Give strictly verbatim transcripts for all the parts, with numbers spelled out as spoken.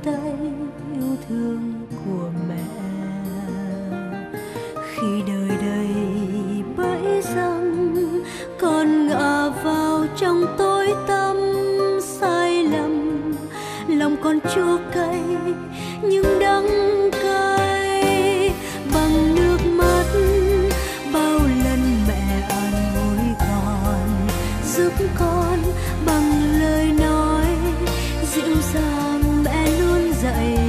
tay yêu thương của mẹ. Khi đời đầy bẫy răng, con ngã vào trong tối tăm sai lầm. Lòng con chua cay nhưng đắng cay bằng nước mắt. Bao lần mẹ an ủi con, giúp con bằng lời nói dịu dàng, mẹ luôn dạy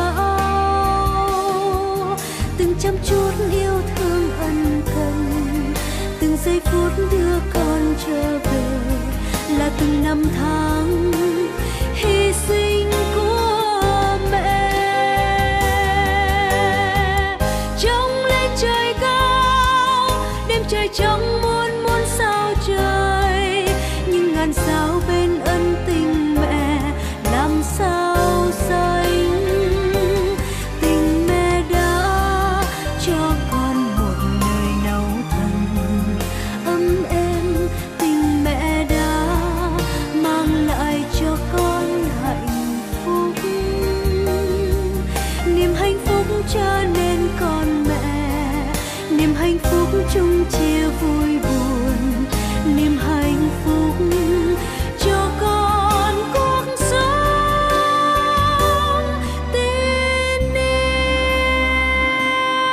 bảo. Từng chăm chút yêu thương ân cần, từng giây phút đưa con trở về, là từng năm tháng hy sinh của mẹ. Trông lên trời cao, đêm trời trông muôn muôn sao trời, nhưng ngàn sao bên ân tình mẹ làm sao sánh. Tình mẹ đã cho con một lời nấu thần ấm êm, tình mẹ đã mang lại cho con hạnh phúc. Niềm hạnh phúc cho nên con mẹ, niềm hạnh phúc chung chia vui buồn, niềm hạnh phúc cho con cuộc sống tin yêu.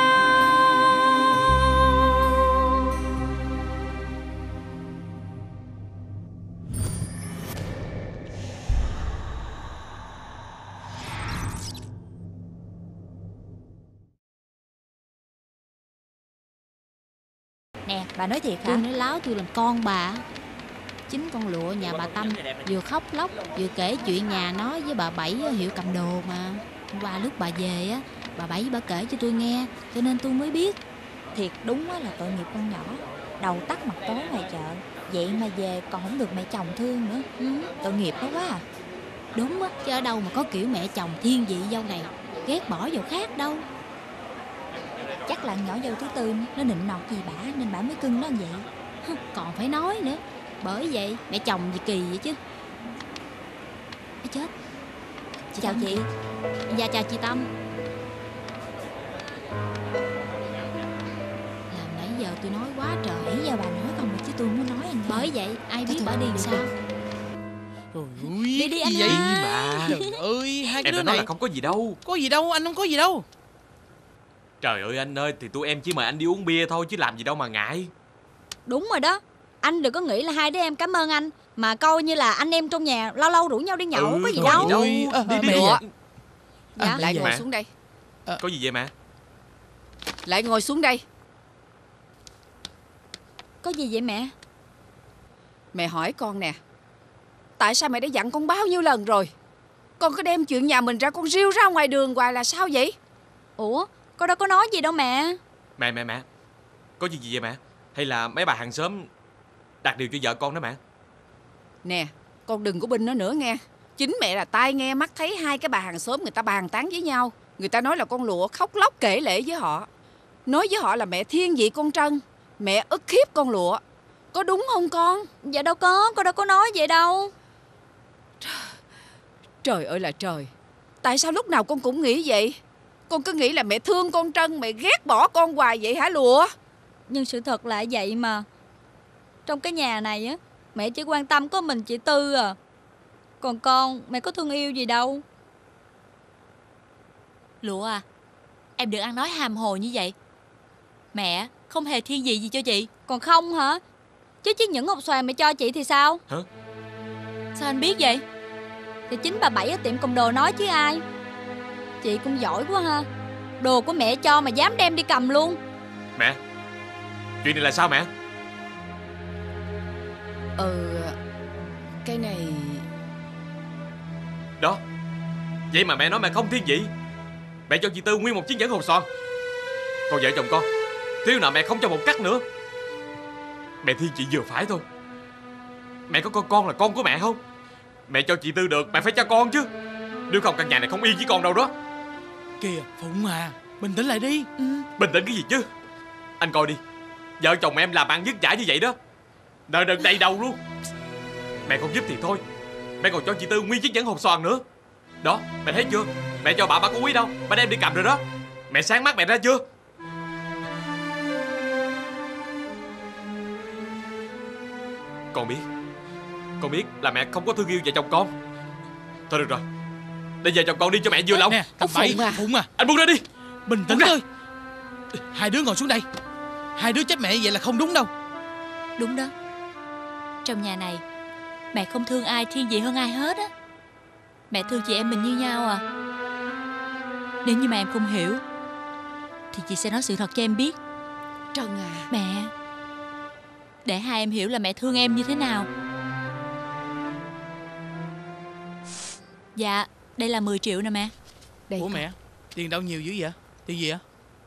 Nè, bà nói thiệt hả? Tôi nói láo tôi làm con bà. Chính con lụa nhà bà Tâm vừa khóc lóc vừa kể chuyện nhà nó với bà Bảy ở hiệu cầm đồ mà. Hôm qua lúc bà về á, bà Bảy bà kể cho tôi nghe, cho nên tôi mới biết. Thiệt đúng á là tội nghiệp con nhỏ, đầu tắt mặt tối ngoài chợ, vậy mà về còn không được mẹ chồng thương nữa. Ừ, tội nghiệp nó quá à. Đúng á, chứ ở đâu mà có kiểu mẹ chồng thiên vị dâu này ghét bỏ dâu khác đâu. Chắc là nhỏ dâu thứ tư nó nịnh nọt gì bả nên bả mới cưng nó như vậy. Còn phải nói nữa, bởi vậy mẹ chồng gì kỳ vậy chứ. Ê chết. Chị chào chị. Dạ chào chị Tâm. Làm nãy giờ tôi nói quá trời. Nãy giờ bà nói không mà chứ tôi muốn nói anh. Bởi vậy ai biết bà đi làm sao. Trời ơi, Đi đi anh vậy ơi. mà. Trời ơi, hai cái Em đứa đã nói này là không có gì đâu. có gì đâu, anh không có gì đâu. Trời ơi anh ơi, thì tụi em chỉ mời anh đi uống bia thôi chứ làm gì đâu mà ngại. Đúng rồi đó. Anh đừng có nghĩ là hai đứa em cảm ơn anh, mà coi như là anh em trong nhà lâu lâu rủ nhau đi nhậu. Ừ, có gì có đâu, gì đâu. Ôi, à, Đi đi mẹ đi. à. Dạ. À, Lại vậy ngồi mẹ. xuống đây. Có gì vậy mẹ? Lại ngồi xuống đây. Có gì vậy mẹ? Mẹ hỏi con nè, tại sao mẹ đã dặn con bao nhiêu lần rồi, con cứ đem chuyện nhà mình ra con riu ra ngoài đường hoài là sao vậy? Ủa, con đâu có nói gì đâu mẹ. Mẹ mẹ mẹ, có gì gì vậy mẹ? Hay là mấy bà hàng xóm đặt điều cho vợ con đó mẹ? Nè, con đừng có binh nó nữa nghe. Chính mẹ là tai nghe mắt thấy hai cái bà hàng xóm người ta bàn tán với nhau. Người ta nói là con Lụa khóc lóc kể lể với họ, nói với họ là mẹ thiên vị con Trân, mẹ ức hiếp con Lụa. Có đúng không con? Dạ đâu có, con đâu có nói vậy đâu. Trời ơi là trời, tại sao lúc nào con cũng nghĩ vậy? Con cứ nghĩ là mẹ thương con Trân, mẹ ghét bỏ con hoài vậy hả Lụa? Nhưng sự thật là vậy mà. Trong cái nhà này á, mẹ chỉ quan tâm có mình chị Tư à. Còn con, mẹ có thương yêu gì đâu. Lụa à, em đừng ăn nói hàm hồ như vậy. Mẹ không hề thiên vị gì cho chị. Còn không hả? Chứ chiếc nhẫn hột xoàn mẹ cho chị thì sao? Hả? Sao anh biết vậy? Thì chính bà Bảy ở tiệm cầm đồ nói chứ ai. Chị cũng giỏi quá ha. Đồ của mẹ cho mà dám đem đi cầm luôn. Mẹ, chuyện này là sao mẹ? Ừ, cái này... Đó, vậy mà mẹ nói mẹ không thiên vị. Mẹ cho chị Tư nguyên một chiếc nhẫn hột xoàn. Còn vợ chồng con thiếu nợ mẹ không cho một cắt nữa. Mẹ thiên vị vừa phải thôi. Mẹ có con con là con của mẹ không? Mẹ cho chị Tư được, mẹ phải cho con chứ. Nếu không căn nhà này không yên với con đâu đó. Kìa, Phụng à, bình tĩnh lại đi. Ừ. Bình tĩnh cái gì chứ? Anh coi đi, vợ chồng em làm ăn vất vả như vậy đó, nợ nần đầy đầu luôn. Mẹ không giúp thì thôi, mẹ còn cho chị Tư nguyên chiếc nhẫn hột xoàn nữa. Đó, mẹ thấy chưa? Mẹ cho bà bà có quý đâu, bà đem đi cầm rồi đó. Mẹ sáng mắt mẹ ra chưa? Con biết, con biết là mẹ không có thương yêu vợ chồng con. Thôi được rồi, để vợ chồng con đi cho mẹ vừa lòng. Nè, thằng Bảy, Phụng à. Phụng à, Anh buông ra đi. bình tĩnh thôi. Hai đứa ngồi xuống đây. Hai đứa trách mẹ vậy là không đúng đâu. Đúng đó. Trong nhà này, mẹ không thương ai thiên vị hơn ai hết á. Mẹ thương chị em mình như nhau à. Nếu như mà em không hiểu thì chị sẽ nói sự thật cho em biết. Trân à. Mẹ, để hai em hiểu là mẹ thương em như thế nào. Dạ, đây là mười triệu nè mẹ. Đây Ủa con. mẹ, tiền đâu nhiều dữ vậy? Tiền gì vậy?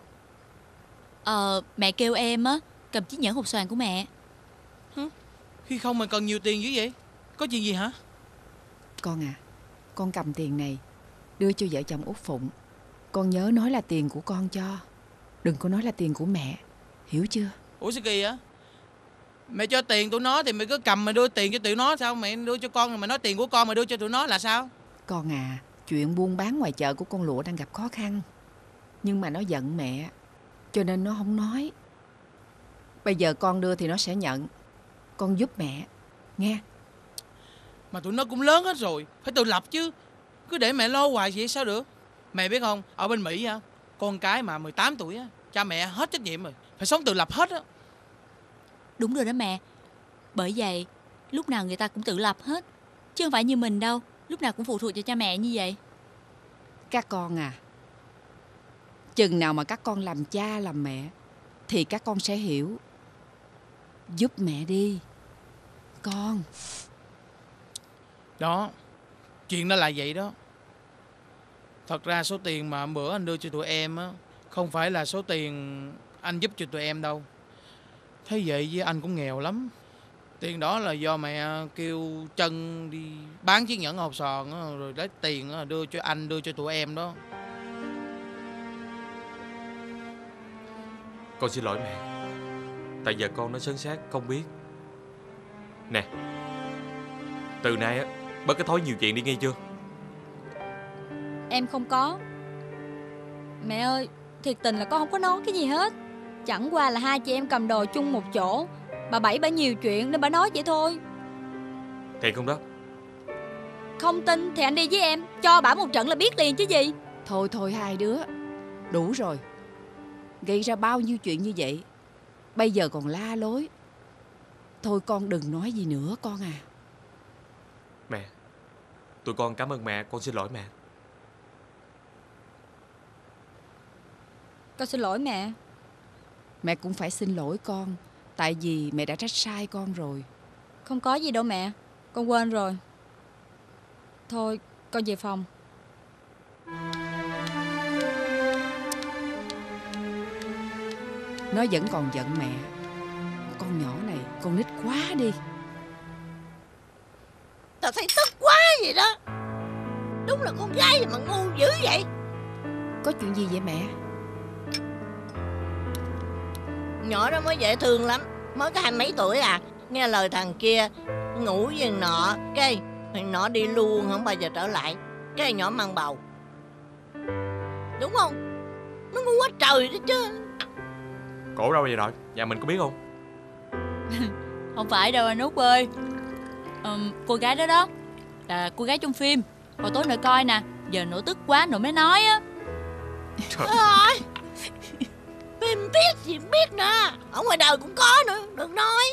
Ờ, mẹ kêu em á cầm chiếc nhẫn hột xoàn của mẹ. Khi không mà cần nhiều tiền dữ vậy? Có chuyện gì hả? Con à, con cầm tiền này đưa cho vợ chồng Út Phụng. Con nhớ nói là tiền của con cho, đừng có nói là tiền của mẹ, hiểu chưa? Ủa sao kỳ vậy? Mẹ cho tiền tụi nó thì mẹ cứ cầm mà đưa tiền cho tụi nó sao? Mẹ đưa cho con rồi mẹ nói tiền của con mà đưa cho tụi nó là sao? Con à, chuyện buôn bán ngoài chợ của con Lụa đang gặp khó khăn. Nhưng mà nó giận mẹ, cho nên nó không nói. Bây giờ con đưa thì nó sẽ nhận. Con giúp mẹ, nghe. Mà tụi nó cũng lớn hết rồi, phải tự lập chứ. Cứ để mẹ lo hoài vậy sao được? Mẹ biết không, ở bên Mỹ á, con cái mà mười tám tuổi á, cha mẹ hết trách nhiệm rồi, phải sống tự lập hết á. Đúng rồi đó mẹ. Bởi vậy, lúc nào người ta cũng tự lập hết. Chứ không phải như mình đâu, lúc nào cũng phụ thuộc vào cha mẹ như vậy. Các con à, chừng nào mà các con làm cha làm mẹ thì các con sẽ hiểu. Giúp mẹ đi con. Đó, chuyện nó là vậy đó. Thật ra số tiền mà bữa anh đưa cho tụi em á, không phải là số tiền anh giúp cho tụi em đâu. Thế vậy với anh cũng nghèo lắm. Tiền đó là do mẹ kêu Trân đi bán chiếc nhẫn hột sòn á, rồi lấy tiền á, đưa cho anh, đưa cho tụi em đó. Con xin lỗi mẹ, tại giờ con nó sớn sát không biết. Nè, từ nay á, bớt cái thói nhiều chuyện đi nghe chưa? Em không có. Mẹ ơi, thiệt tình là con không có nói cái gì hết. Chẳng qua là hai chị em cầm đồ chung một chỗ. Bà Bảy bà nhiều chuyện nên bà nói vậy thôi. Thiệt không đó? Không tin thì anh đi với em, cho bả một trận là biết liền chứ gì. Thôi thôi hai đứa, đủ rồi. Gây ra bao nhiêu chuyện như vậy, bây giờ còn la lối. Thôi con đừng nói gì nữa con à. Mẹ, tụi con cảm ơn mẹ, con xin lỗi mẹ. Con xin lỗi mẹ. Mẹ cũng phải xin lỗi con, tại vì mẹ đã trách sai con rồi. Không có gì đâu mẹ, con quên rồi. Thôi, con về phòng. Nó vẫn còn giận mẹ. Con nhỏ này, con nít quá đi. Tao thấy tức quá vậy đó. Đúng là con gái mà ngu dữ vậy. Có chuyện gì vậy mẹ? Nhỏ đó mới dễ thương lắm, mới có hai mấy tuổi à. Nghe lời thằng kia ngủ với thằng nọ, cái thằng nọ đi luôn không bao giờ trở lại. Cái nhỏ mang bầu. Đúng không? Nó ngu quá trời đó chứ. Cổ đâu vậy rồi? Nhà mình có biết không? Không phải đâu anh Út ơi. Ừm, cô gái đó đó là cô gái trong phim. Hồi tối nội coi nè, giờ nội tức quá nội mới nói á. Trời. Rồi. Phim biết gì biết nè. Ở ngoài đời cũng có nữa, đừng nói.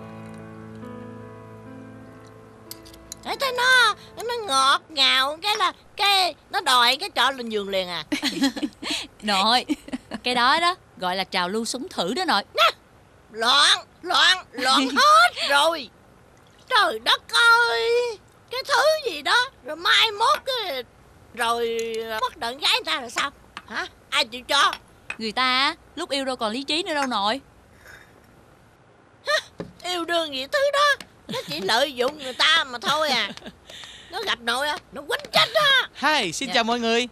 Để thấy nó nó ngọt ngào cái là cái nó đòi cái trọ lên giường liền à. Nội, cái đó đó gọi là trào lưu sống thử đó nội. Loạn, loạn, loạn hết rồi. Trời đất ơi. Cái thứ gì đó. Rồi mai mốt cái rồi mất đợn gái người ta là sao? Hả? Ai chịu cho? Người ta á, lúc yêu đâu còn lý trí nữa đâu nội. Yêu đương gì thứ đó. Nó chỉ lợi dụng người ta mà thôi à. Nó gặp nội á, nó quýnh chết á. Hi, xin Dạ. chào mọi người.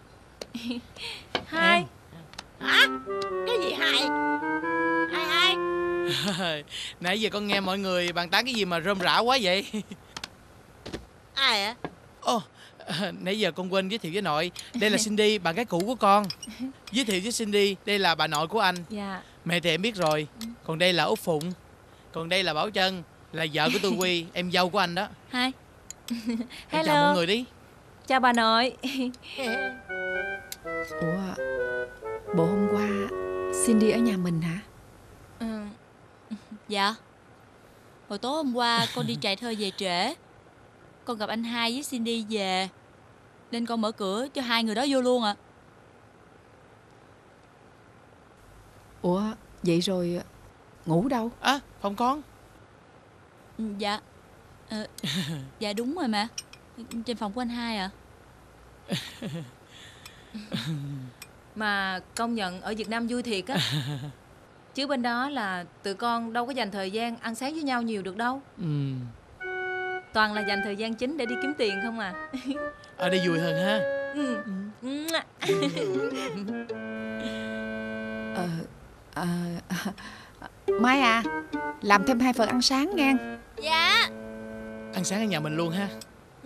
Hai. Hả? Cái gì hai? Hai ai? Nãy giờ con nghe mọi người bàn tán cái gì mà rôm rả quá vậy? Ai ạ? Ồ, À, nãy giờ con quên giới thiệu với nội. Đây là Cindy, bạn gái cũ của con. Giới thiệu với Cindy, đây là bà nội của anh. Dạ. Mẹ thì em biết rồi. Còn đây là Út Phụng. Còn đây là Bảo Trân, là vợ của Tư Quy, em dâu của anh đó. Hai. Em Hello. chào mọi người đi. Chào bà nội. Ủa, bộ hôm qua Cindy ở nhà mình hả? Ừ. Dạ. Hồi tối hôm qua con đi chạy thơ về trễ. Con gặp anh Hai với Cindy về, nên con mở cửa cho hai người đó vô luôn ạ. À. Ủa, vậy rồi ngủ đâu? À, phòng con. Dạ. Ờ, dạ đúng rồi mà. Trên phòng của anh Hai ạ. À. Mà công nhận ở Việt Nam vui thiệt á. Chứ bên đó là tụi con đâu có dành thời gian ăn sáng với nhau nhiều được đâu. Ừ. Toàn là dành thời gian chính để đi kiếm tiền không à. Ở đây vui hơn ha. Ừ. Ờ, ờ, Mai à, làm thêm hai phần ăn sáng nghe. Dạ. Ăn sáng ở nhà mình luôn ha. Ừ.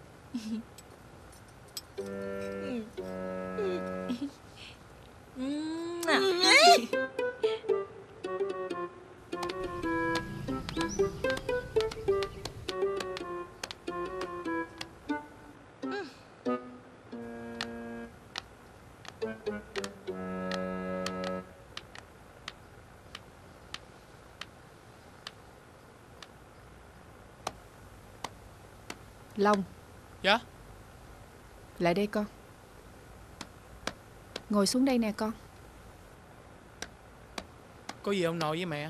Long. Dạ. Lại đây con. Ngồi xuống đây nè con. Có gì ông nội với mẹ?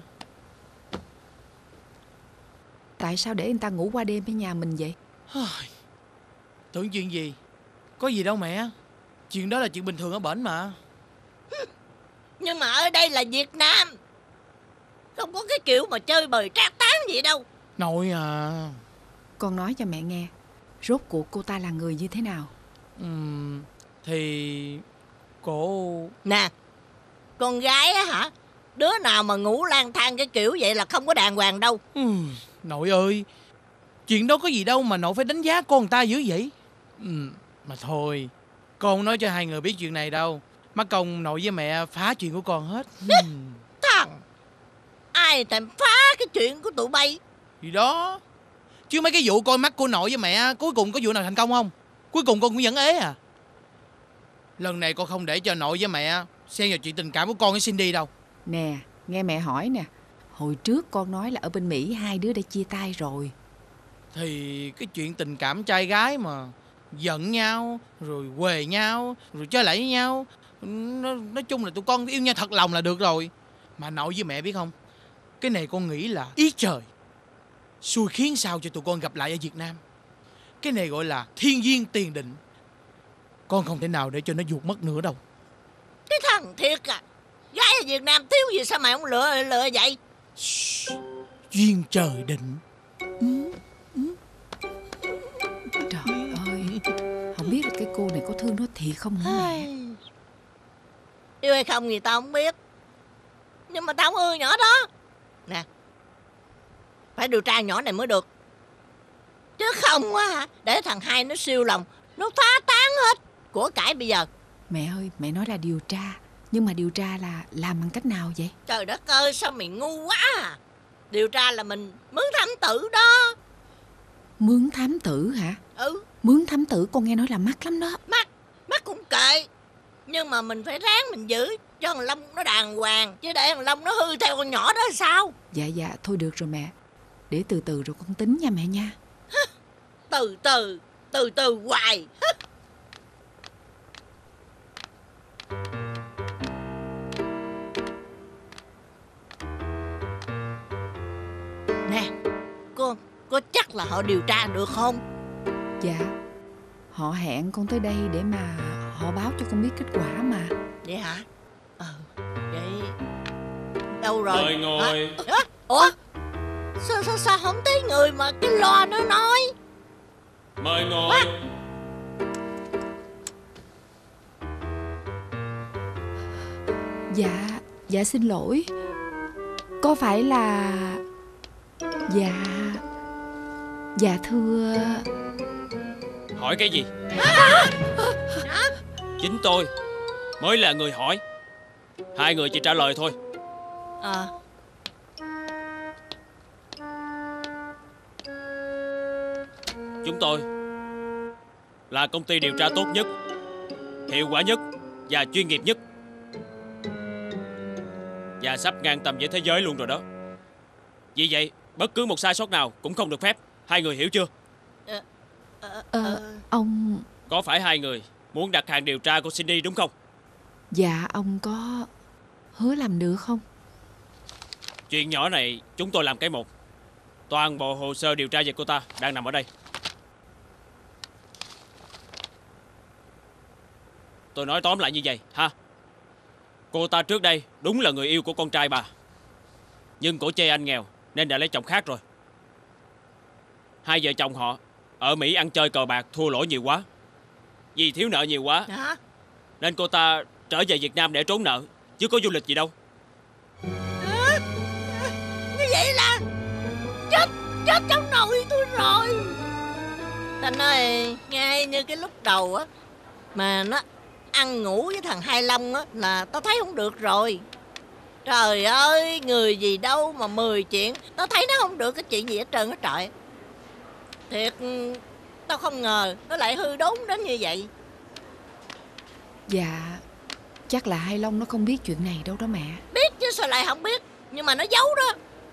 Tại sao để người ta ngủ qua đêm ở nhà mình vậy? Tưởng chuyện gì? Có gì đâu mẹ. Chuyện đó là chuyện bình thường ở bển mà. Nhưng mà ở đây là Việt Nam, không có cái kiểu mà chơi bời trác tán gì đâu. Nội à. Con nói cho mẹ nghe, rốt cuộc cô ta là người như thế nào? Ừm, Thì cổ... Nè, con gái á hả? Đứa nào mà ngủ lang thang cái kiểu vậy là không có đàng hoàng đâu. Ừm, Nội ơi, chuyện đó có gì đâu mà nội phải đánh giá con người ta dữ vậy. Ừm, Mà thôi, con không nói cho hai người biết chuyện này đâu. Mắc công nội với mẹ phá chuyện của con hết. Ừm, Thằng ai thèm phá cái chuyện của tụi bay. Gì đó. Chứ mấy cái vụ coi mắt của nội với mẹ cuối cùng có vụ nào thành công không? Cuối cùng con cũng vẫn ế à. Lần này con không để cho nội với mẹ xen vào chuyện tình cảm của con với Cindy đâu. Nè, nghe mẹ hỏi nè. Hồi trước con nói là ở bên Mỹ hai đứa đã chia tay rồi. Thì cái chuyện tình cảm trai gái mà giận nhau, rồi quề nhau, rồi chơi lại với nhau, Nói, nói chung là tụi con yêu nhau thật lòng là được rồi. Mà nội với mẹ biết không, cái này con nghĩ là ý trời xui khiến sao cho tụi con gặp lại ở Việt Nam. Cái này gọi là thiên duyên tiền định. Con không thể nào để cho nó vụt mất nữa đâu. Cái thằng thiệt à, gái ở Việt Nam thiếu gì sao mày không lựa lựa vậy? Shhh, duyên trời định. Trời ơi, không biết là cái cô này có thương nó thiệt không nữa mẹ. Yêu hay không thì tao không biết, nhưng mà tao không ưa nhỏ đó. Nè, phải điều tra nhỏ này mới được. Chứ không á hả, để thằng Hai nó siêu lòng, nó phá tán hết của cải bây giờ. Mẹ ơi, mẹ nói là điều tra, nhưng mà điều tra là làm bằng cách nào vậy? Trời đất ơi, sao mày ngu quá à. Điều tra là mình mướn thám tử đó. Mướn thám tử hả? Ừ. Mướn thám tử con nghe nói là mắc lắm đó. Mắc, mắc cũng kệ, nhưng mà mình phải ráng mình giữ cho thằng Long nó đàng hoàng, chứ để thằng Long nó hư theo con nhỏ đó là sao? Dạ dạ, thôi được rồi mẹ. Để từ từ rồi con tính nha mẹ nha. Từ từ, từ từ hoài. Nè, cô, cô chắc là họ điều tra được không? Dạ, họ hẹn con tới đây để mà họ báo cho con biết kết quả mà. Vậy hả? Ờ, vậy đâu rồi? Mời ngồi. Hả? Ủa? Sao, sao, sao không thấy người mà cái loa nó nói? Mời ngồi. À. Dạ, dạ xin lỗi. Có phải là... Dạ... Dạ thưa... Hỏi cái gì? Chính tôi mới là người hỏi. Hai người chỉ trả lời thôi. À. Chúng tôi là công ty điều tra tốt nhất, hiệu quả nhất và chuyên nghiệp nhất, và sắp ngang tầm với thế giới luôn rồi đó. Vì vậy bất cứ một sai sót nào cũng không được phép. Hai người hiểu chưa? Ờ, ờ, Ờ, ông... Có phải hai người muốn đặt hàng điều tra của Cindy đúng không? Dạ, ông có hứa làm được không? Chuyện nhỏ này chúng tôi làm cái một. Toàn bộ hồ sơ điều tra về cô ta đang nằm ở đây. Tôi nói tóm lại như vậy ha. Cô ta trước đây đúng là người yêu của con trai bà, nhưng cổ chê anh nghèo nên đã lấy chồng khác rồi. Hai vợ chồng họ ở Mỹ ăn chơi cờ bạc thua lỗ nhiều quá. Vì thiếu nợ nhiều quá hả? Nên cô ta trở về Việt Nam để trốn nợ, chứ có du lịch gì đâu. À, như vậy là chết chết trong nồi tôi rồi. Ta nói ngay như cái lúc đầu á, mà nó ăn ngủ với thằng Hai Long á là tao thấy không được rồi. Trời ơi, người gì đâu mà mười chuyện, tao thấy nó không được cái chuyện gì hết trơn á trời. Thiệt, tao không ngờ nó lại hư đốn đến như vậy. Dạ, chắc là Hai Long nó không biết chuyện này đâu đó mẹ. Biết chứ sao lại không biết, nhưng mà nó giấu đó.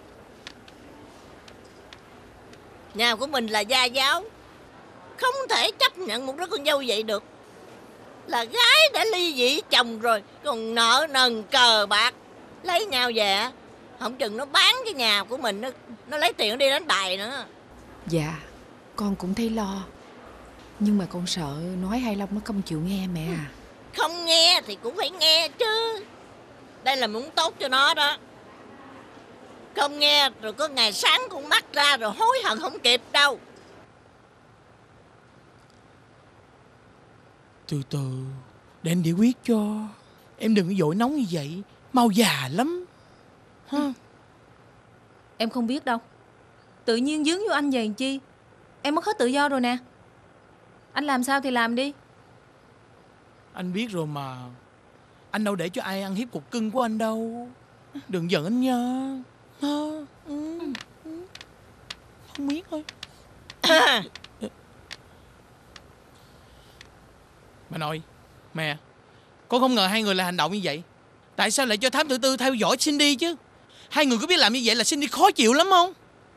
Nhà của mình là gia giáo, không thể chấp nhận một đứa con dâu vậy được. Là gái đã ly dị chồng rồi, còn nợ nần cờ bạc. Lấy nhau về, không chừng nó bán cái nhà của mình, Nó, nó lấy tiền đi đánh bài nữa. Dạ, con cũng thấy lo. Nhưng mà con sợ nói Hai Long nó không chịu nghe mẹ à. Không nghe thì cũng phải nghe chứ. Đây là muốn tốt cho nó đó. Không nghe rồi có ngày sáng con mắt ra rồi hối hận không kịp đâu. Từ từ, để anh giải quyết cho. Em đừng có vội nóng như vậy, mau già lắm ha. Em không biết đâu. Tự nhiên dướng vô anh vậy làm chi? Em mất hết tự do rồi nè. Anh làm sao thì làm đi. Anh biết rồi mà. Anh đâu để cho ai ăn hiếp cục cưng của anh đâu. Đừng giận anh nha. Ha. Ừ. Không biết thôi. Bà nội, mẹ, con không ngờ hai người lại hành động như vậy. Tại sao lại cho thám tử tư theo dõi Cindy chứ? Hai người có biết làm như vậy là Cindy khó chịu lắm không?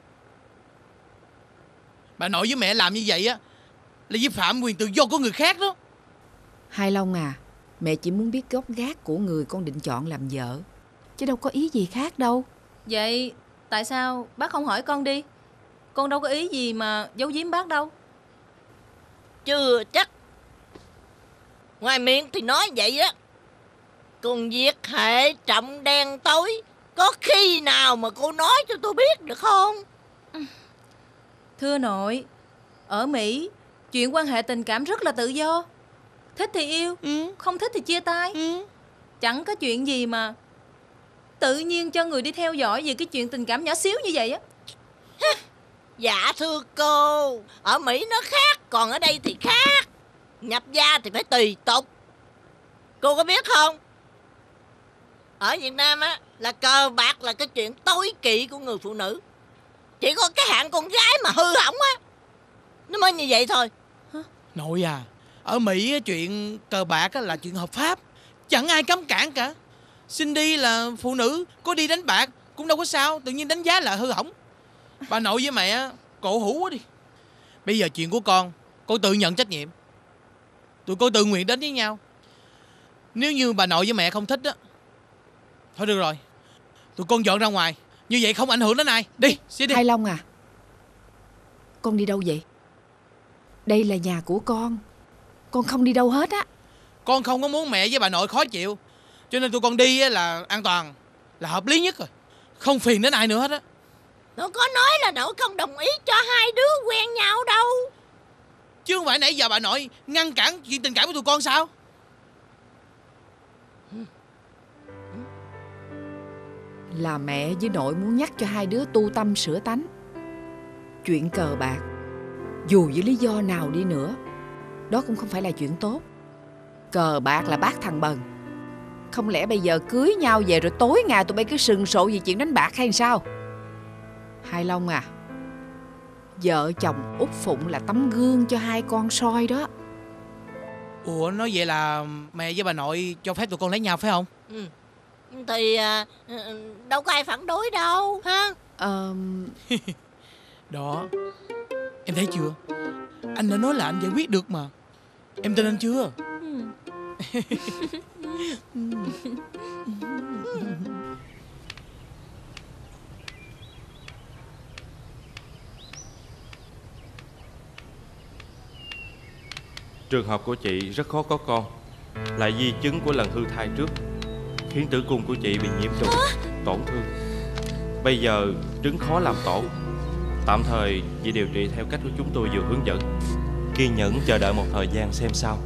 Bà nội với mẹ làm như vậy á là vi phạm quyền tự do của người khác đó. Hai Long à, mẹ chỉ muốn biết gốc gác của người con định chọn làm vợ, chứ đâu có ý gì khác đâu. Vậy tại sao bác không hỏi con đi? Con đâu có ý gì mà giấu giếm bác đâu. Chưa chắc. Ngoài miệng thì nói vậy á, còn việc hệ trọng đen tối, có khi nào mà cô nói cho tôi biết được không? Thưa nội, ở Mỹ chuyện quan hệ tình cảm rất là tự do. Thích thì yêu, ừ. không thích thì chia tay. ừ. Chẳng có chuyện gì mà tự nhiên cho người đi theo dõi về cái chuyện tình cảm nhỏ xíu như vậy á. Dạ thưa cô, ở Mỹ nó khác, còn ở đây thì khác. Nhập gia thì phải tùy tục. Cô có biết không? Ở Việt Nam á, là cờ bạc là cái chuyện tối kỵ của người phụ nữ. Chỉ có cái hạng con gái mà hư hỏng á, nó mới như vậy thôi. Hả? Nội à, ở Mỹ á, chuyện cờ bạc á, là chuyện hợp pháp, chẳng ai cấm cản cả. Cindy là phụ nữ, có đi đánh bạc cũng đâu có sao, tự nhiên đánh giá là hư hỏng. Bà nội với mẹ cổ hủ quá đi. Bây giờ chuyện của con, con tự nhận trách nhiệm. Tụi con tự nguyện đến với nhau. Nếu như bà nội với mẹ không thích á, thôi được rồi, tụi con dọn ra ngoài. Như vậy không ảnh hưởng đến ai. Đi, xin đi. Hai Long à, con đi đâu vậy? Đây là nhà của con, con không đi đâu hết á. Con không có muốn mẹ với bà nội khó chịu, cho nên tụi con đi là an toàn, là hợp lý nhất rồi. Không phiền đến ai nữa hết á. Nội có nói là nội không đồng ý cho hai đứa quen nhau đâu. Chứ không phải nãy giờ bà nội ngăn cản chuyện tình cảm của tụi con sao? Là mẹ với nội muốn nhắc cho hai đứa tu tâm sửa tánh. Chuyện cờ bạc, dù với lý do nào đi nữa, Đó cũng không phải là chuyện tốt. Cờ bạc là bác thằng bần. Không lẽ bây giờ cưới nhau về rồi tối ngày tụi bay cứ sừng sộ vì chuyện đánh bạc hay sao? Hai Long à, vợ chồng Út Phụng là tấm gương cho hai con soi đó. Ủa nói vậy là mẹ với bà nội cho phép tụi con lấy nhau phải không? Ừ. Thì à, đâu có ai phản đối đâu ha. Ờ... Đó, em thấy chưa? Anh đã nói là anh giải quyết được mà. Em tin anh chưa? Trường hợp của chị rất khó có con, là di chứng của lần hư thai trước, khiến tử cung của chị bị nhiễm trùng, tổn thương. Bây giờ trứng khó làm tổ. Tạm thời chị điều trị theo cách của chúng tôi vừa hướng dẫn. Kiên nhẫn chờ đợi một thời gian xem sao.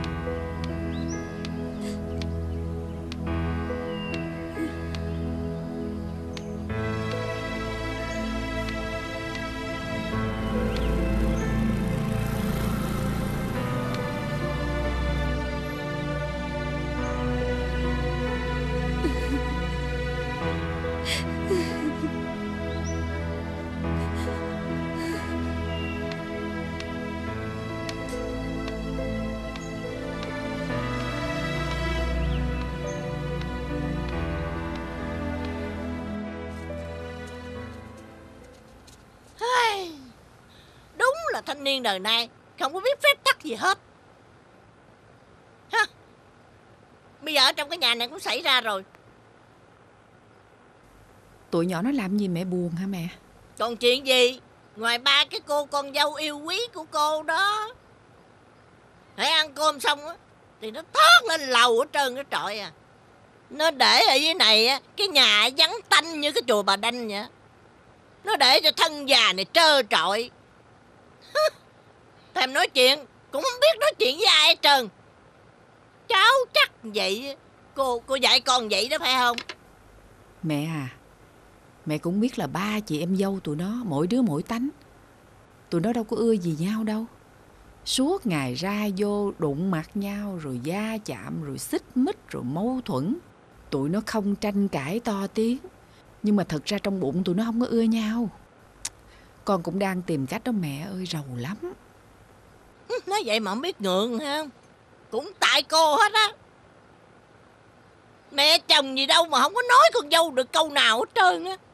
Thanh niên đời này không có biết phép tắc gì hết ha. Bây giờ ở trong cái nhà này cũng xảy ra rồi. Tụi nhỏ nó làm gì mẹ buồn hả mẹ? Còn chuyện gì ngoài ba cái cô con dâu yêu quý của cô đó. Hãy ăn cơm xong á thì nó thoát lên lầu hết trơn cái trọi à. Nó để ở dưới này á, cái nhà vắng tanh như cái chùa Bà Đanh vậy. Nó để cho thân già này trơ trọi. Thèm nói chuyện cũng không biết nói chuyện với ai hết trơn. Cháu chắc vậy. Cô cô dạy con vậy đó phải không? Mẹ à, mẹ cũng biết là ba chị em dâu tụi nó mỗi đứa mỗi tánh. Tụi nó đâu có ưa gì nhau đâu. Suốt ngày ra vô đụng mặt nhau, rồi va chạm, rồi xích mích, rồi mâu thuẫn. Tụi nó không tranh cãi to tiếng, nhưng mà thật ra trong bụng tụi nó không có ưa nhau. Con cũng đang tìm cách đó mẹ ơi, rầu lắm. Nói vậy mà không biết ngượng ha. Cũng tại cô hết á. Mẹ chồng gì đâu mà không có nói con dâu được câu nào hết trơn á.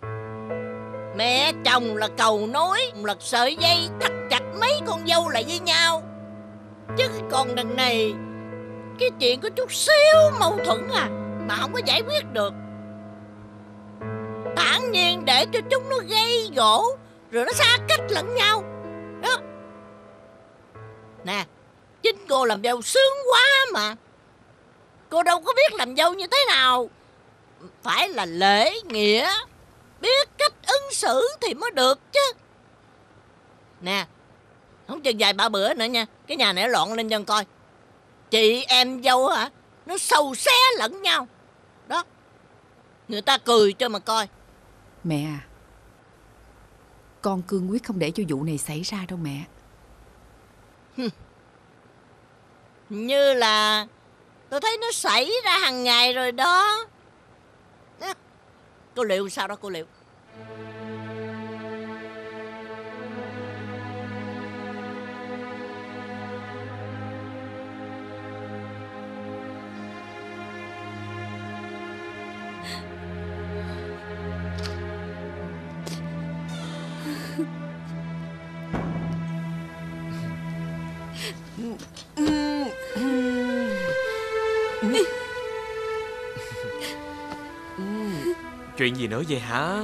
Mẹ chồng là cầu nối, là sợi dây thắt chặt mấy con dâu lại với nhau. Chứ còn đằng này cái chuyện có chút xíu mâu thuẫn à mà không có giải quyết được. Thản nhiên để cho chúng nó gây gổ, rồi nó xa cách lẫn nhau đó. Nè, chính cô làm dâu sướng quá mà. Cô đâu có biết làm dâu như thế nào. Phải là lễ nghĩa, biết cách ứng xử thì mới được chứ. Nè, không chừng vài ba bữa nữa nha, cái nhà này loạn lên cho coi. Chị em dâu hả, nó sâu xé lẫn nhau đó. Người ta cười cho mà coi. Mẹ à, con cương quyết không để cho vụ này xảy ra đâu mẹ. Như là tôi thấy nó xảy ra hàng ngày rồi đó. Cô liệu sao đó cô liệu? Chuyện gì nữa vậy hả?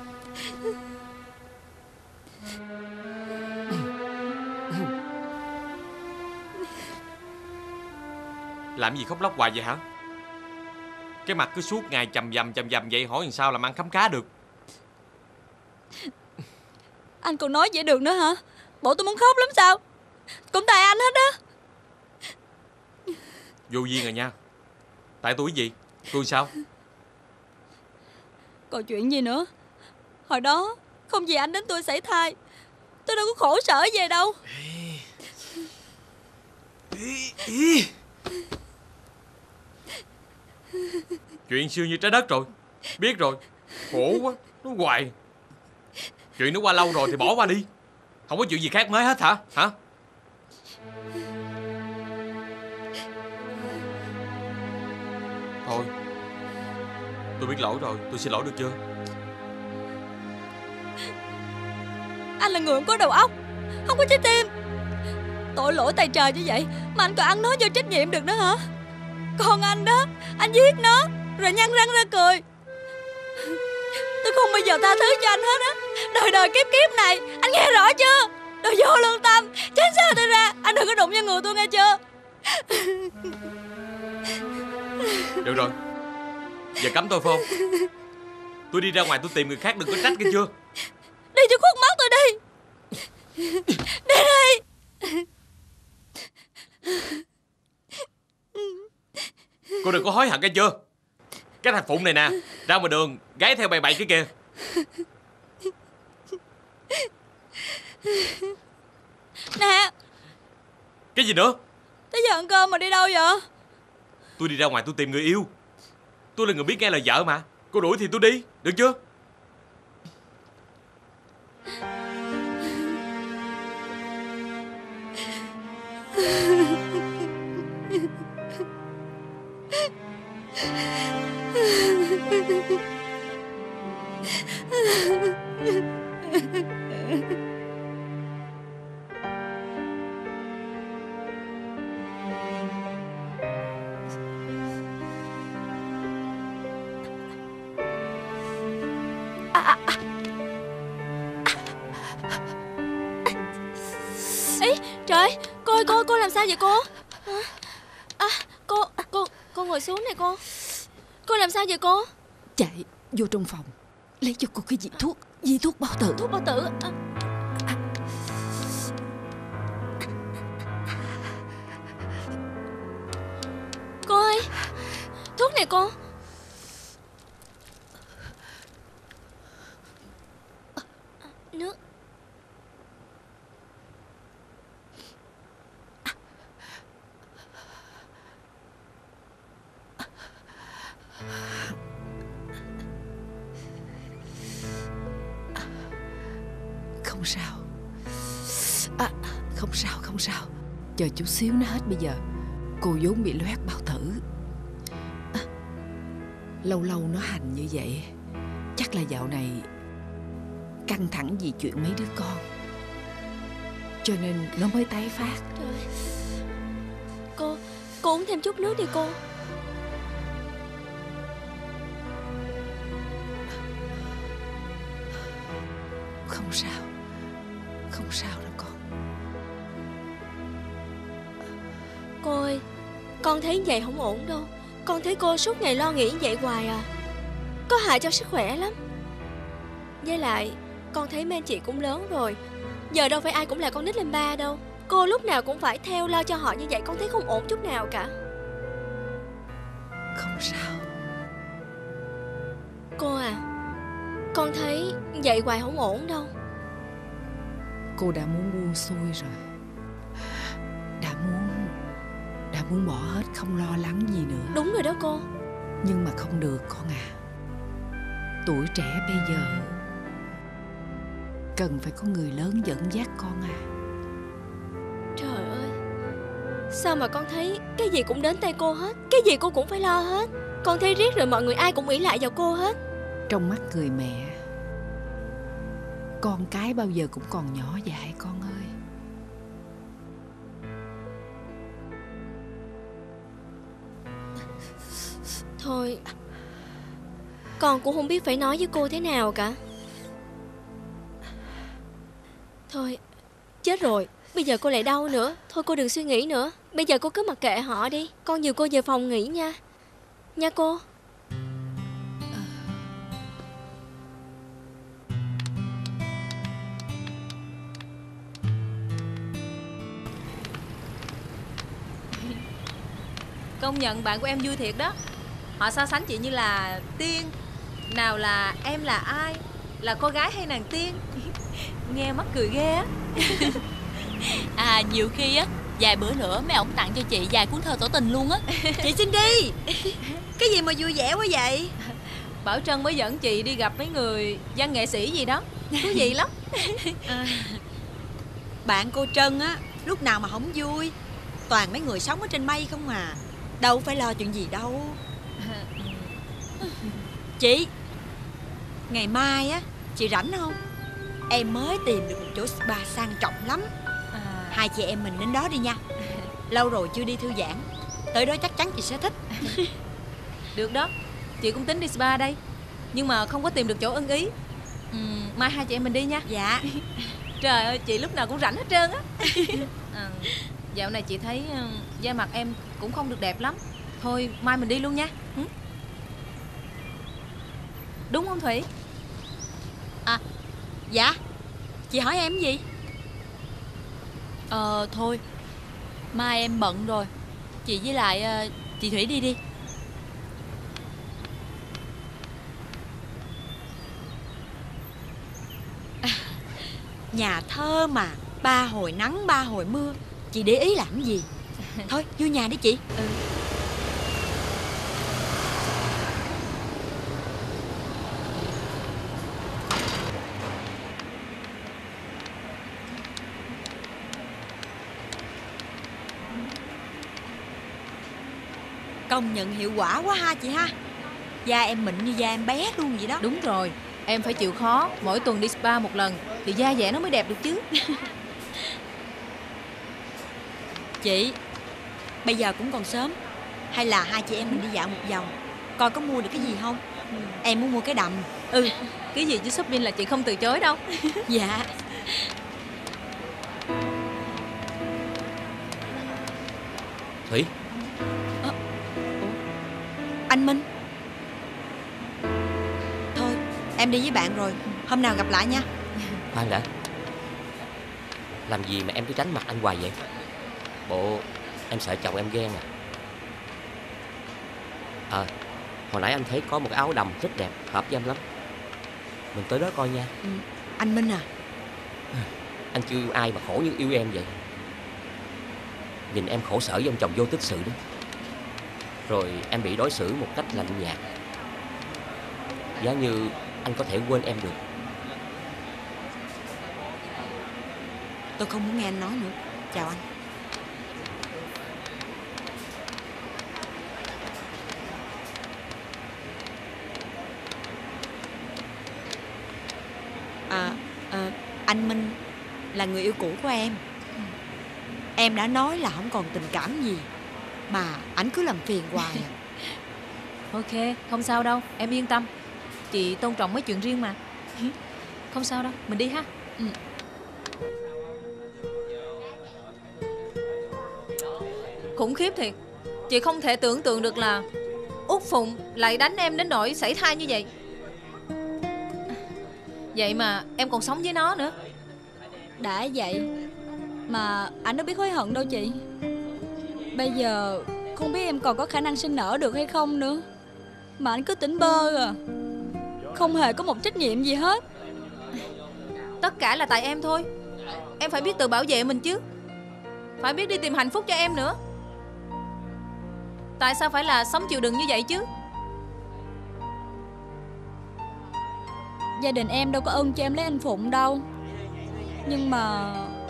Làm gì khóc lóc hoài vậy hả? Cái mặt cứ suốt ngày chầm dầm chầm dầm vậy, hỏi làm sao làm ăn khấm khá được. Anh còn nói vậy được nữa hả? Bộ tôi muốn khóc lắm sao? Cũng tại anh hết á. Vô duyên rồi nha. Tại tôi cái gì? Tôi sao? Còn chuyện gì nữa? Hồi đó không vì anh đến tôi sảy thai, tôi đâu có khổ sở gì đâu. Chuyện xưa như trái đất rồi. Biết rồi. Khổ quá. Nó hoài. Chuyện nó qua lâu rồi thì bỏ qua đi. Không có chuyện gì khác mới hết hả? Hả? Thôi, tôi biết lỗi rồi. Tôi xin lỗi được chưa? Anh là người không có đầu óc, không có trái tim. Tội lỗi tày trời như vậy mà anh còn ăn nói vô trách nhiệm được nữa hả? Con anh đó, anh giết nó rồi nhăn răng ra cười. Tôi không bao giờ tha thứ cho anh hết á. Đời đời kiếp kiếp này, anh nghe rõ chưa? Đồ vô lương tâm, tránh xa tôi ra. Anh đừng có đụng vô người tôi nghe chưa? Được rồi. Giờ cấm tôi phải không? Tôi đi ra ngoài tôi tìm người khác, đừng có trách nghe chưa? Đi cho khuất mắt tôi đi. Đi đi. Cô đừng có hối hận nghe chưa? Cái thằng Phụng này nè, ra ngoài đường gái theo bày bậy cái kìa. Nè. Cái gì nữa? Tới giờ ăn cơm mà đi đâu vậy? Tôi đi ra ngoài tôi tìm người yêu. Tôi là người biết nghe lời vợ mà. Cô đuổi thì tôi đi, được chưa? Ý, trời, cô ơi, cô, cô làm sao vậy cô? À, cô, cô, cô ngồi xuống này cô. Cô làm sao vậy cô? Chạy vô trong phòng lấy cho cô cái vị thuốc, vị thuốc bao tử. Thuốc bao tử à. Cô ơi, thuốc này cô. Nước. Không sao à, Không sao, không sao. Chờ chút xíu nó hết bây giờ. Cô vốn bị loét bao tử à, lâu lâu nó hành như vậy. Chắc là dạo này căng thẳng vì chuyện mấy đứa con, cho nên nó mới tái phát. Trời. Cô, cô uống thêm chút nước đi cô. Không sao, không sao đâu con. Cô ơi, con thấy vậy không ổn đâu. Con thấy cô suốt ngày lo nghĩ vậy hoài à, có hại cho sức khỏe lắm. Với lại con thấy mấy anh chị cũng lớn rồi, giờ đâu phải ai cũng là con nít lên ba đâu. Cô lúc nào cũng phải theo lo cho họ như vậy, con thấy không ổn chút nào cả. Không sao. Cô à, con thấy vậy hoài không ổn đâu. Cô đã muốn buông xuôi rồi. Đã muốn Đã muốn bỏ hết, không lo lắng gì nữa. Đúng rồi đó cô. Nhưng mà không được con à. Tuổi trẻ bây giờ cần phải có người lớn dẫn dắt con à. Trời ơi, sao mà con thấy cái gì cũng đến tay cô hết, cái gì cô cũng phải lo hết. Con thấy riết rồi mọi người ai cũng ỷ lại vào cô hết. Trong mắt người mẹ, con cái bao giờ cũng còn nhỏ dại con ơi. Thôi, con cũng không biết phải nói với cô thế nào cả. Thôi, chết rồi, bây giờ cô lại đau nữa. Thôi cô đừng suy nghĩ nữa. Bây giờ cô cứ mặc kệ họ đi. Con dìu cô về phòng nghỉ nha. Nha cô. Công nhận bạn của em vui thiệt đó. Họ so sánh chị như là tiên. Nào là em là ai, là cô gái hay nàng tiên. Nghe mắc cười ghê á. À, nhiều khi á Vài bữa nữa mấy ổng tặng cho chị vài cuốn thơ tỏ tình luôn á. Chị xin đi. Cái gì mà vui vẻ quá vậy? Bảo Trân mới dẫn chị đi gặp mấy người văn nghệ sĩ gì đó, thú vị lắm. À, bạn cô Trân á, lúc nào mà không vui. Toàn mấy người sống ở trên mây không à. Đâu phải lo chuyện gì đâu. Chị, ngày mai á, chị rảnh không? Em mới tìm được một chỗ spa sang trọng lắm. à, Hai chị em mình đến đó đi nha. Lâu rồi chưa đi thư giãn. Tới đó chắc chắn chị sẽ thích. Được đó, chị cũng tính đi spa đây, nhưng mà không có tìm được chỗ ưng ý. ừ, Mai hai chị em mình đi nha. Dạ. Trời ơi, chị lúc nào cũng rảnh hết trơn á. à, Dạo này chị thấy uh, da mặt em cũng không được đẹp lắm. Thôi mai mình đi luôn nha. ừ? Đúng không Thủy? À, dạ. Chị hỏi em gì? Ờ thôi, mai em bận rồi. Chị với lại uh, chị Thủy đi đi. À, nhà thơ mà, ba hồi nắng ba hồi mưa. Chị để ý làm gì? Thôi vô nhà đi chị. Ừ. Công nhận hiệu quả quá ha chị ha. Da em mịn như da em bé luôn vậy đó. Đúng rồi, em phải chịu khó mỗi tuần đi spa một lần thì da dẻ nó mới đẹp được chứ. Chị, bây giờ cũng còn sớm. Hay là hai chị em mình đi dạo một vòng, coi có mua được cái gì không? ừ. Em muốn mua cái đầm. Ừ, cái gì chứ shopping là chị không từ chối đâu. Dạ. Thủy. à, Anh Minh. Thôi, em đi với bạn rồi, hôm nào gặp lại nha. Khoan đã. Làm gì mà em cứ tránh mặt anh hoài vậy? Bộ em sợ chồng em ghen à? À, hồi nãy anh thấy có một cái áo đầm rất đẹp, hợp với em lắm. Mình tới đó coi nha. ừ. Anh Minh à, anh chưa yêu ai mà khổ như yêu em vậy. Nhìn em khổ sở với ông chồng vô tích sự đó. Rồi em bị đối xử một cách lạnh nhạt. Giá như anh có thể quên em được. tôi không muốn nghe anh nói nữa. Chào anh. À, à, anh Minh là người yêu cũ của em. Em đã nói là không còn tình cảm gì mà ảnh cứ làm phiền hoài à. Ok, không sao đâu, em yên tâm. Chị tôn trọng mấy chuyện riêng mà. Không sao đâu, mình đi ha. ừ. Khủng khiếp thiệt. Chị không thể tưởng tượng được là Út Phụng lại đánh em đến nỗi sảy thai như vậy. Vậy mà em còn sống với nó nữa. Đã vậy mà anh đâu biết hối hận đâu chị. Bây giờ không biết em còn có khả năng sinh nở được hay không nữa. Mà anh cứ tỉnh bơ à, không hề có một trách nhiệm gì hết. Tất cả là tại em thôi. Em phải biết tự bảo vệ mình chứ. Phải biết đi tìm hạnh phúc cho em nữa. Tại sao phải là sống chịu đựng như vậy chứ? Gia đình em đâu có ưng cho em lấy anh Phụng đâu. Nhưng mà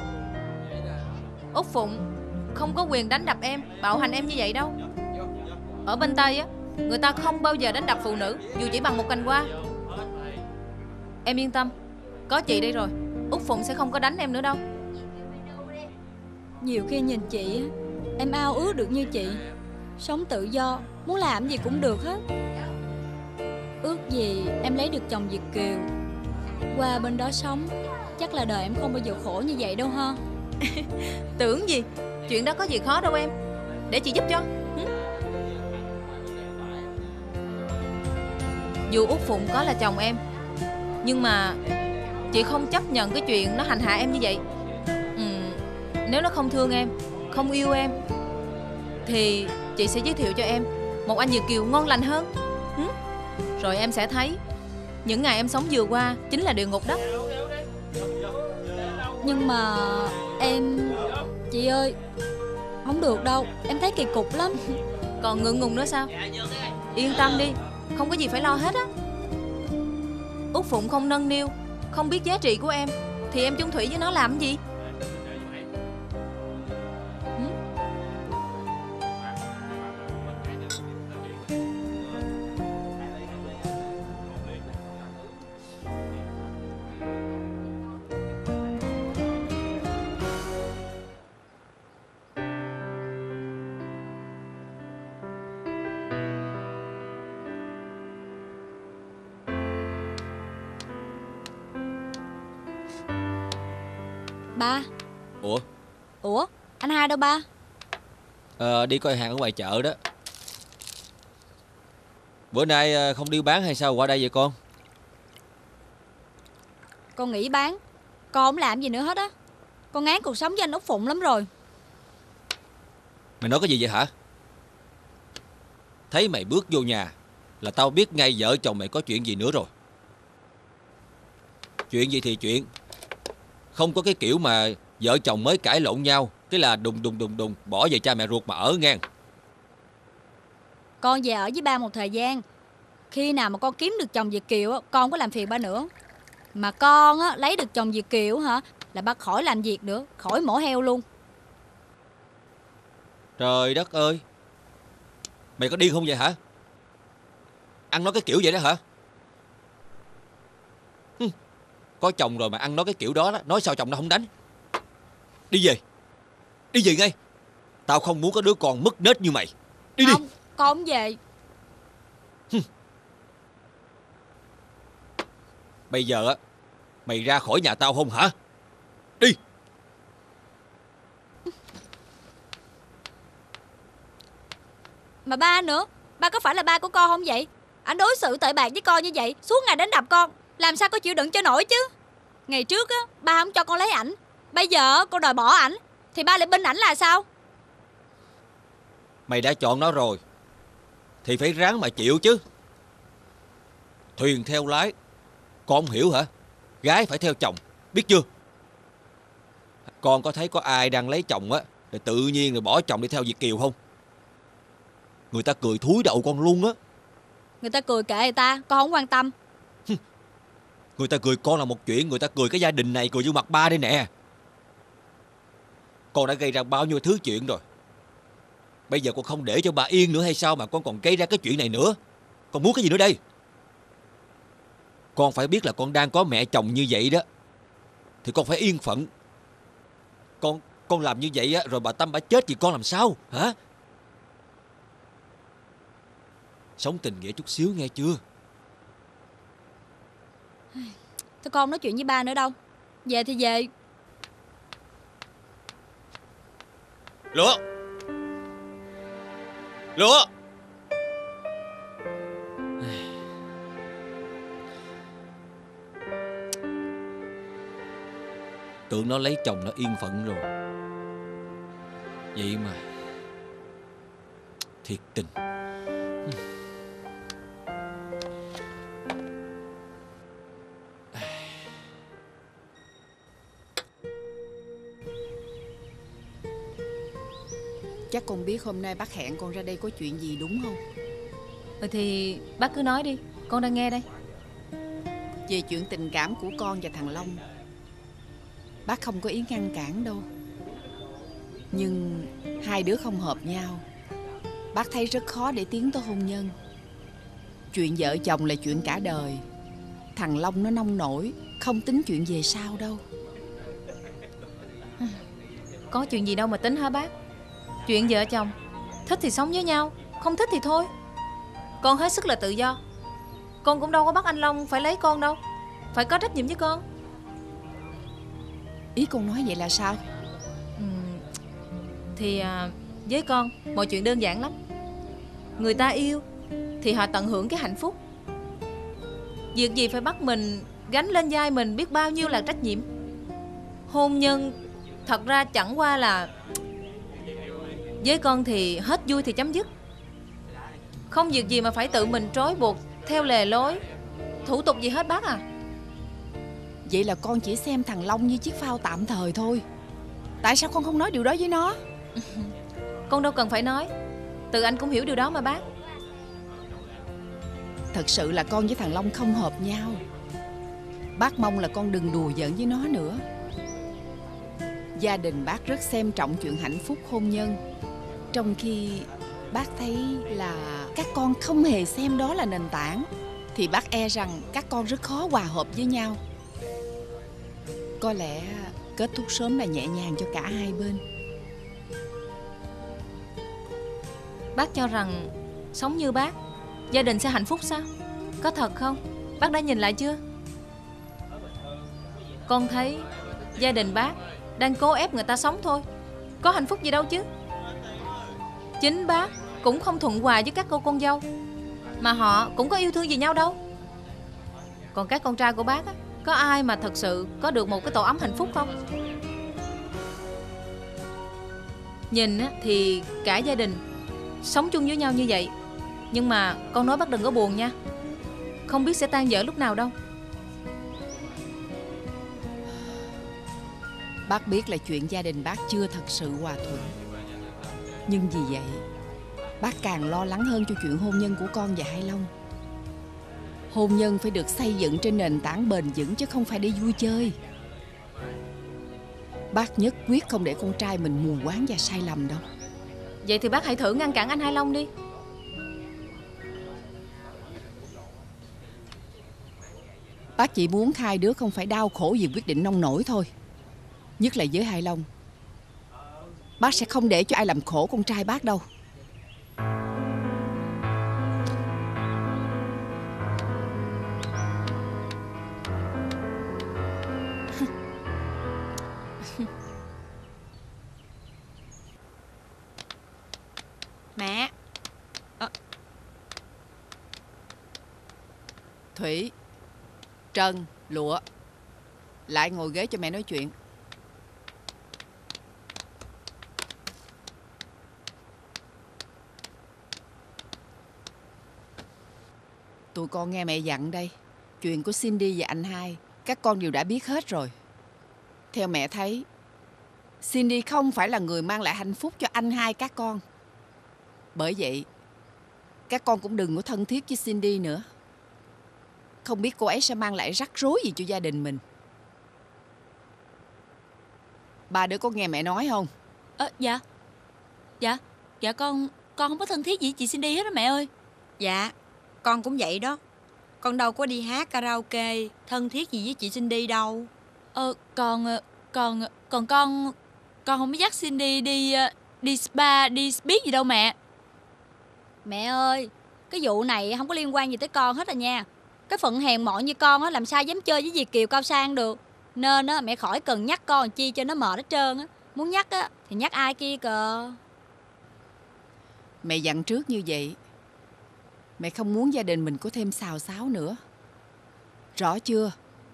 Út Phụng không có quyền đánh đập em, bạo hành em như vậy đâu. Ở bên Tây á, người ta không bao giờ đánh đập phụ nữ, dù chỉ bằng một cành hoa. Em yên tâm, có chị đây rồi, Út Phụng sẽ không có đánh em nữa đâu. nhiều khi nhìn chị á, em ao ước được như chị, sống tự do, muốn làm gì cũng được hết. Ước gì em lấy được chồng Việt kiều, qua bên đó sống, chắc là đời em không bao giờ khổ như vậy đâu ha. Tưởng gì, chuyện đó có gì khó đâu em. Để chị giúp cho. Hử? Dù Út Phụng có là chồng em, nhưng mà chị không chấp nhận cái chuyện nó hành hạ em như vậy. ừ, Nếu nó không thương em, không yêu em, thì chị sẽ giới thiệu cho em một anh Việt kiều ngon lành hơn. Hử? Rồi em sẽ thấy những ngày em sống vừa qua chính là địa ngục đó. Nhưng mà em... Chị ơi, Không được đâu, em thấy kỳ cục lắm. Còn ngượng ngùng nữa sao? Yên tâm đi, không có gì phải lo hết á. Út Phụng không nâng niu, không biết giá trị của em, thì em chung thủy với nó làm cái gì? Ba. Ủa? Ủa, anh hai đâu ba? Ờ, đi coi hàng ở ngoài chợ đó. Bữa nay không đi bán hay sao qua đây vậy con? Con nghỉ bán. Con không làm gì nữa hết á. Con ngán cuộc sống với anh Út Phụng lắm rồi. Mày nói cái gì vậy hả? Thấy mày bước vô nhà là tao biết ngay vợ chồng mày có chuyện gì nữa rồi. Chuyện gì thì chuyện. Không có cái kiểu mà vợ chồng mới cãi lộn nhau cái là đùng đùng đùng đùng bỏ về cha mẹ ruột mà ở ngang. Con về ở với ba một thời gian. Khi nào mà con kiếm được chồng Việt kiều, con không có làm phiền ba nữa. Mà con á, lấy được chồng Việt kiều hả, là ba khỏi làm việc nữa, khỏi mổ heo luôn. Trời đất ơi, mày có điên không vậy hả? Ăn nói cái kiểu vậy đó hả? Hừ, có chồng rồi mà ăn nói cái kiểu đó, đó nói sao chồng nó không đánh. Đi về, đi về ngay. Tao không muốn có đứa con mất nết như mày. Đi Không, đi. con không về. Hừ. Bây giờ á, mày ra khỏi nhà tao không hả? Đi. Mà ba nữa, ba có phải là ba của con không vậy? Anh đối xử tệ bạc với con như vậy, suốt ngày đánh đập con, làm sao con chịu đựng cho nổi chứ? Ngày trước á, ba không cho con lấy ảnh, bây giờ con đòi bỏ ảnh, thì ba lại binh ảnh là sao? Mày đã chọn nó rồi thì phải ráng mà chịu chứ. Thuyền theo lái, con không hiểu hả? Gái phải theo chồng, biết chưa? Con có thấy có ai đang lấy chồng á rồi tự nhiên rồi bỏ chồng đi theo Việt kiều không? Người ta cười thúi đậu con luôn á. Người ta cười kệ người ta, con không quan tâm. Người ta cười con là một chuyện, người ta cười cái gia đình này, cười vô mặt ba đây nè. Con đã gây ra bao nhiêu thứ chuyện rồi. Bây giờ con không để cho bà yên nữa hay sao mà con còn gây ra cái chuyện này nữa? Con muốn cái gì nữa đây? Con phải biết là con đang có mẹ chồng như vậy đó, thì con phải yên phận. Con con làm như vậy á, rồi bà Tâm bà chết thì con làm sao hả? Sống tình nghĩa chút xíu nghe chưa? Thôi con nói chuyện với ba nữa đâu. Về thì về. Lúa Lúa Tưởng nó lấy chồng nó yên phận rồi, vậy mà thiệt tình. Chắc con biết hôm nay bác hẹn con ra đây có chuyện gì đúng không? Ừ thì bác cứ nói đi, con đang nghe đây. Về chuyện tình cảm của con và thằng Long, bác không có ý ngăn cản đâu. Nhưng hai đứa không hợp nhau, bác thấy rất khó để tiến tới hôn nhân. Chuyện vợ chồng là chuyện cả đời. Thằng Long nó nông nổi, không tính chuyện về sau đâu. Có chuyện gì đâu mà tính hả bác? Chuyện vợ chồng, thích thì sống với nhau, không thích thì thôi. Con hết sức là tự do. Con cũng đâu có bắt anh Long phải lấy con đâu, phải có trách nhiệm với con. Ý con nói vậy là sao? Ừ, thì à, với con mọi chuyện đơn giản lắm. Người ta yêu thì họ tận hưởng cái hạnh phúc. Việc gì phải bắt mình gánh lên vai mình biết bao nhiêu là trách nhiệm. Hôn nhân thật ra chẳng qua là, với con thì hết vui thì chấm dứt. Không việc gì mà phải tự mình trói buộc theo lề lối, thủ tục gì hết bác à. Vậy là con chỉ xem thằng Long như chiếc phao tạm thời thôi. Tại sao con không nói điều đó với nó? Con đâu cần phải nói, tự anh cũng hiểu điều đó mà bác. Thật sự là con với thằng Long không hợp nhau. Bác mong là con đừng đùa giỡn với nó nữa. Gia đình bác rất xem trọng chuyện hạnh phúc hôn nhân, trong khi bác thấy là các con không hề xem đó là nền tảng, thì bác e rằng các con rất khó hòa hợp với nhau. Có lẽ kết thúc sớm là nhẹ nhàng cho cả hai bên. Bác cho rằng sống như bác, gia đình sẽ hạnh phúc sao? Có thật không? Bác đã nhìn lại chưa? Con thấy gia đình bác đang cố ép người ta sống thôi, có hạnh phúc gì đâu chứ. Chính bác cũng không thuận hòa với các cô con dâu, mà họ cũng có yêu thương gì nhau đâu. Còn các con trai của bác á, có ai mà thật sự có được một cái tổ ấm hạnh phúc không? Nhìn á, thì cả gia đình sống chung với nhau như vậy, nhưng mà con nói bác đừng có buồn nha, không biết sẽ tan vỡ lúc nào đâu. Bác biết là chuyện gia đình bác chưa thật sự hòa thuận, nhưng vì vậy bác càng lo lắng hơn cho chuyện hôn nhân của con và Hai Long. Hôn nhân phải được xây dựng trên nền tảng bền vững chứ không phải để vui chơi. Bác nhất quyết không để con trai mình mù quáng và sai lầm đâu. Vậy thì bác hãy thử ngăn cản anh Hai Long đi. Bác chỉ muốn hai đứa không phải đau khổ vì quyết định nông nổi thôi. Nhất là với Hai Long, bác sẽ không để cho ai làm khổ con trai bác đâu. Mẹ. À. Thủy, Trân, Lụa, lại ngồi ghế cho mẹ nói chuyện. Tụi con nghe mẹ dặn đây. Chuyện của Cindy và anh hai các con đều đã biết hết rồi. Theo mẹ thấy, Cindy không phải là người mang lại hạnh phúc cho anh hai các con. Bởi vậy, các con cũng đừng có thân thiết với Cindy nữa. Không biết cô ấy sẽ mang lại rắc rối gì cho gia đình mình. Ba đứa có nghe mẹ nói không? Ờ, dạ. Dạ, dạ con Con không có thân thiết gì với chị Cindy hết đó mẹ ơi. Dạ, con cũng vậy đó. Con đâu có đi hát karaoke thân thiết gì với chị Cindy đâu. Ờ, còn Còn Còn con Con không biết dắt Cindy đi Đi spa, đi biết gì đâu mẹ. Mẹ ơi, cái vụ này không có liên quan gì tới con hết rồi nha. Cái phận hèn mọn như con á, làm sao dám chơi với Việt kiều cao sang được. Nên á, mẹ khỏi cần nhắc con chi cho nó mệt hết trơn á. Muốn nhắc á thì nhắc ai kia cờ. Mẹ dặn trước như vậy, mẹ không muốn gia đình mình có thêm xào xáo nữa. Rõ chưa?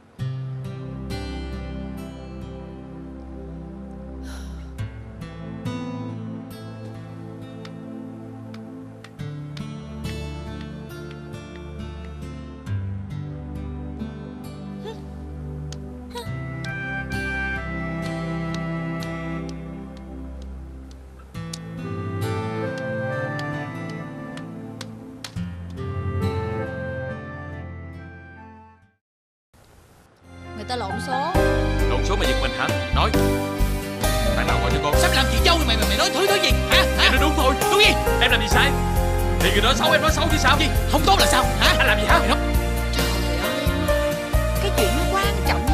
Người ta lộn số. Lộn số mà giật mình hả? Nói. Thằng nào gọi cho con? Sắp làm chị dâu rồi mày, mày, mày nói thứ thứ gì hả? Hả? Em nói đúng thôi. Đúng gì? Em làm gì sai? Thì người đó xấu em nói xấu chứ sao? Gì? Không tốt là sao? Hả? Anh làm gì hả? Cái chuyện nó quan trọng